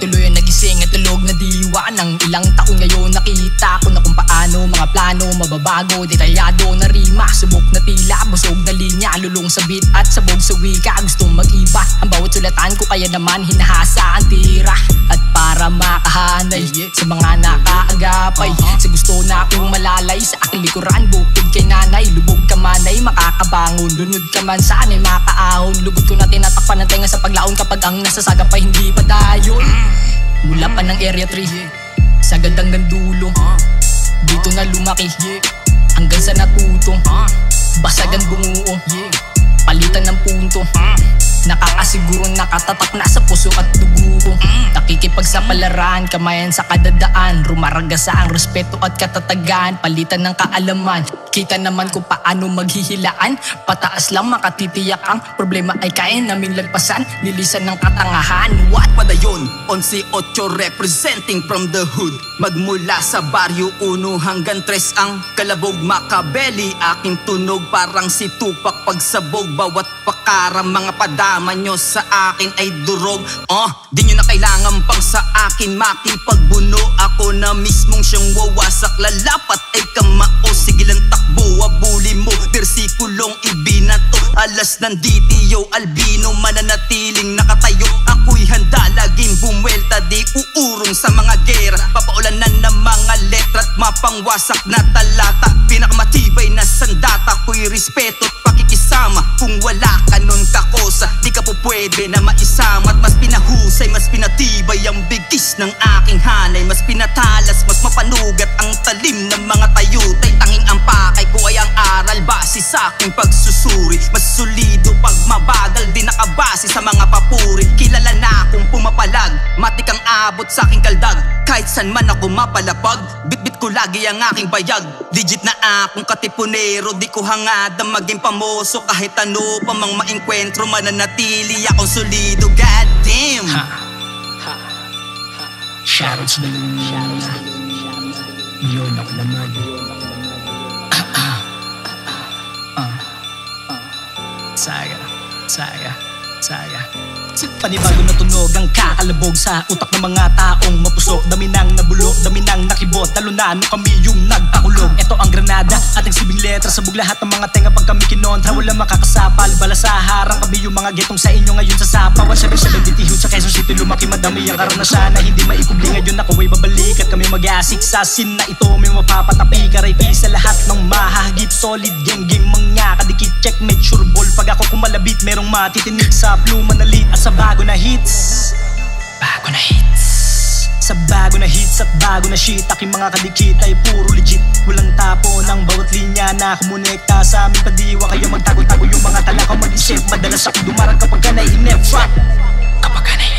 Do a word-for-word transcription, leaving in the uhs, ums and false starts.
tuloy ang nagising at tulog na diwa ng ilang taon. Ngayon nakita ko na kung paano mga plano mababago, detalyado na rima, subok na tila, busog na linya, lulong sa beat at sabog sa wika. Gustong mag-iba ang bawat sulatan ko, kaya naman hinahasa ang tira. At para makahanay sa mga nakaagapay, sa gusto na akong malalay sa aking likuran, bukod kay nanay, lubog ka manay, makakabangon, lunod ka man sana'y makaahon. Lugod ko na tinatakpan ng tenga sa paglaon kapag ang nasasaga pa hindi pa dayon. Mula pa ng area three sa gandang ng dulo, dito na lumaki hanggang sa natutong basagan bumuo, palitan ng punto, nakakasiguro nakatatak na sa puso at dugo ko. Nakikipagsapalaran, kamayan sa kadadaan, rumaragasa ang respeto at katatagan, palitan ng kaalaman. Kita naman kung paano maghihilaan, pataas lang makatitiyak ang problema ay kaya naming lagpasan, nilisan ng katangahan. What? Padayon, onse ocho representing from the hood. Magmula sa baryo uno hanggang tres ang kalabog Makabeli. Aking tunog parang si Tupac pagsabog, bawat pakaram mga padama nyo sa akin ay durog. Oh, di nyo na kailangan pang sa akin makipagbuno, ako na mismong siyang wawasak, lalapat ay kamao. Sige lang takbo, abuli mo, bersikulong ibinato, alas ng D T O Albino, mananatiling nakatayo. Ako'y handa laging bumwelta, di uurong sa mga gera, papaulanan ng mga letra at mapangwasak na talata. Pinakamatibay na sandata ko'y respeto at pakikisama, kung wala ka nun kakosa, di ka po pwede na maisama. At mas pinahusay, mas pinatibay ang bigis ng aking hanay, mas pinatalas, mas mapanugat ang talim ng mga tayutay. Tanging ang pakay ko ay ang aral base sa aking pagsusuri, mas solido pag mabagal, di nakabase sa mga papuri. Kilala na akong pumapalag, matik ang abot sa aking kaldag, kahit san man ako mapalapag, bitbit ko lagi ang aking bayag. Digit na akong katipunero, di ko hangad ang maging pamoso, kahit ano pa mang maengkwentro, mananatili akong solido. God damn! Ha, ha, ha. Shoutouts na Luna, yun ako naman. Ah, ah, ah, ah. Saga, saga, saga. Panibago na tunog ang kakalabog sa utak ng mga taong mapusok, dami nang nabulok, dami nang nakibot, talo na ano kami yung nagpakulog. Ito ang Granada at nagsibing letra, sabog lahat ng mga tenga pag kami kinontra, wala makakasapal, bala sa harang kami yung mga getong sa inyo ngayon sa sapa. one seven seven bitihod sa Quezon City, lumaki madami ang karanasan na hindi maikubli. Ngayon ako ay babalik at kami mag-asiksasin na ito may mapapatapi, karaypi sa lahat ng mahahagip, solid gang gang mga kadikit, checkmate, sure ball. Pag ako kumalabit merong matitinig sa pluma na lit at sa bago na hits, bago na hits, sa bago na hits at bago na shit, aking mga kadikit ay puro legit. Walang tapo ng bawat linya na kumonekta sa aming padiwa, kaya magtago-tago yung mga talakaw mag-isip. Madalas ako dumarang kapag ka naiinip, kapag ka naiinip.